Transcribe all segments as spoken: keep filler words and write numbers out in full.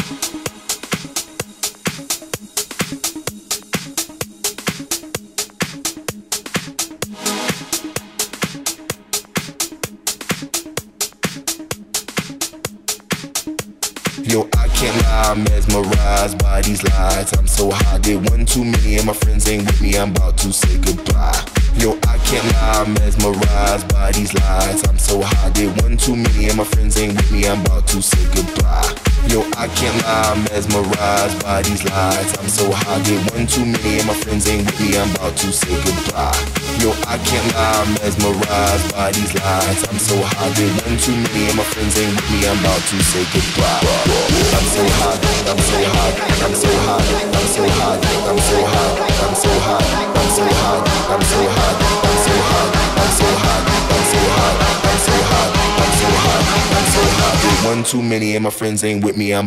Yo, I can't lie, I'm mesmerized by these lights. I'm so high, did one too many and my friends ain't with me, I'm about to say goodbye. Yo, I can't lie, I'm mesmerized by these lights. I'm so high, did one too many and my friends ain't with me, I'm about to say goodbye. Yo, I can't lie, I'm mesmerized by these lights. I'm so high, did one too many and my friends ain't with me, I'm about to say goodbye. Yo, I can't lie, I'm mesmerized by these lights. I'm so high, did one too many and my friends ain't with me, I'm about to say goodbye. I'm so high, I'm so high, I'm so high, I'm so high, I'm so high, I'm so high, I'm so high, I'm so high, I'm so high, I'm so high, I'm so high, I'm so high, I'm so high, I'm so high. Did one too many and my friends ain't with me, I'm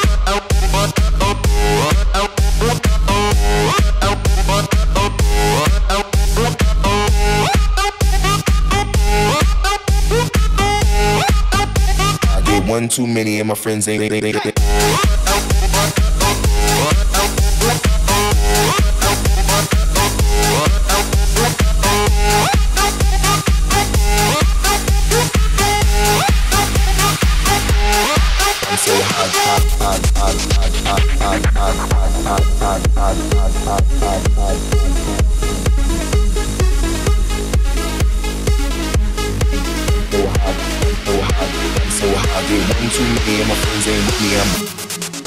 one too many and my friends ain't, ain't, ain't, ain't, ain't. I'm so hot, hot, hot, hot, hot, hot, hot, hot, hot, hot, hot, hot, hot, hot. So hot, so hot, I'm so hot. Did one too many and my friends ain't with me, I'm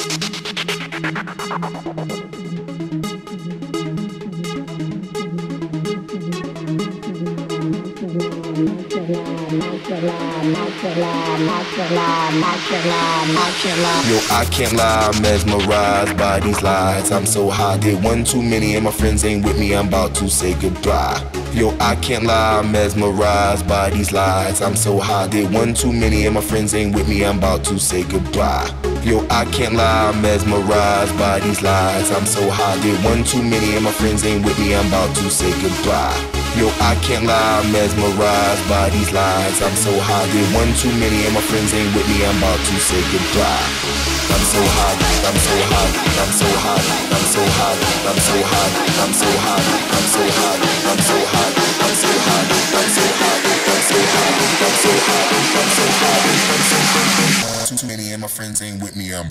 Yo, I can't lie, I'm mesmerized by these lights. I'm so high, did one too many and my friends ain't with me, I'm about to say goodbye. Yo, I can't lie, I'm mesmerized by these lights. I'm so high, did one too many and my friends ain't with me, I'm about to say goodbye. Yo, I can't lie, I'm mesmerized by these lights. I'm so high, did one too many and my friends ain't with me, I'm about to say goodbye. Yo, I can't lie, I'm mesmerized by these lights. I'm so high, did one too many and my friends ain't with me, I'm about to say goodbye. I'm so hot, I'm so hot, I'm so hot, I'm so hot, I'm so hot, I'm so hot, I'm so hot, I'm so hot, I'm so hot, I'm so hot, I'm so hot, I'm so hot, I'm so hot, I'm so hot. Too many and my friends ain't with me, I'm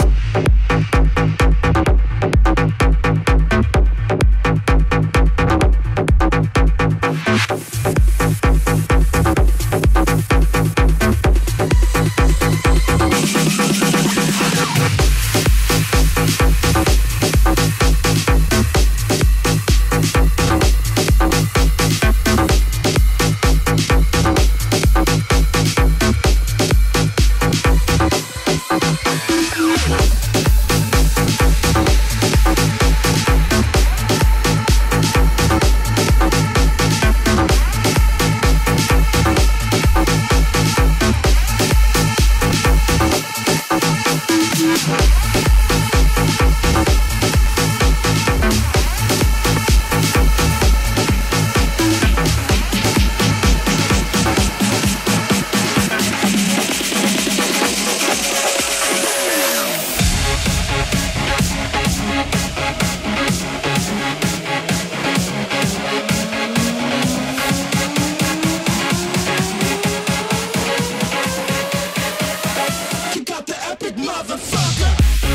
You got the epic motherfucker.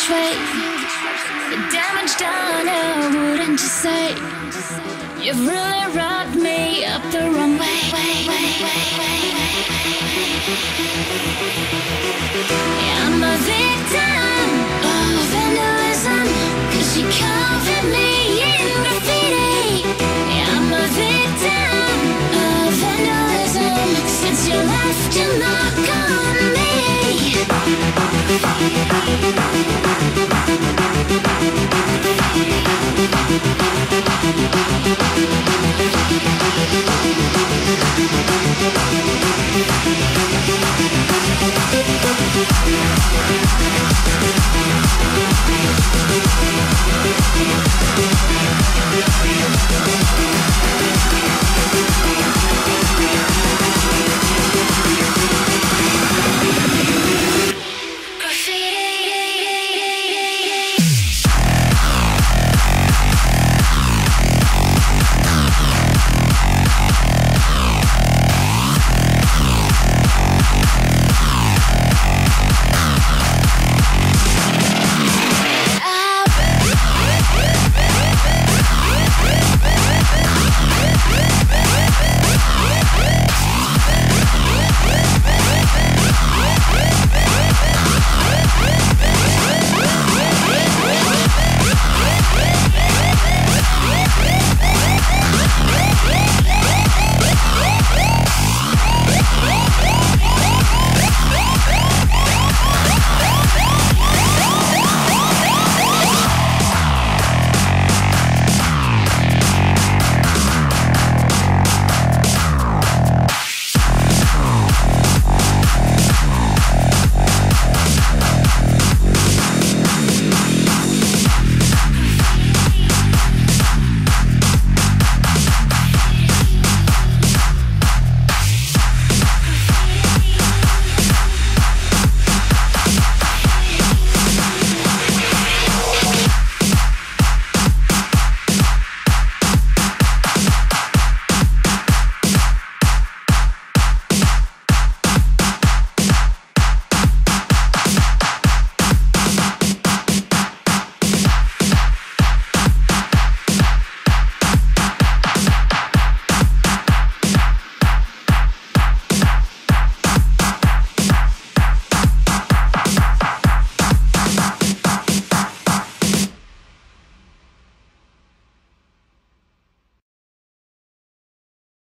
betrayed. The damage done, oh, wouldn't you say? You've really rubbed me up the wrong